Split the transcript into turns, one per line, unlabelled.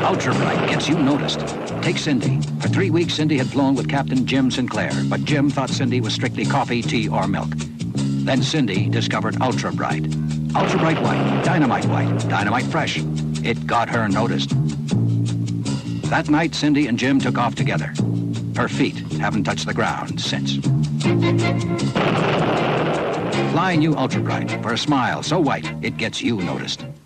ULTRABRITE gets you noticed. Take Cindy. For 3 weeks, Cindy had flown with Captain Jim Sinclair, but Jim thought Cindy was strictly coffee, tea, or milk. Then Cindy discovered ULTRABRITE. ULTRABRITE white, dynamite fresh. It got her noticed. That night, Cindy and Jim took off together. Her feet haven't touched the ground since. Fly new ULTRABRITE for a smile so white it gets you noticed.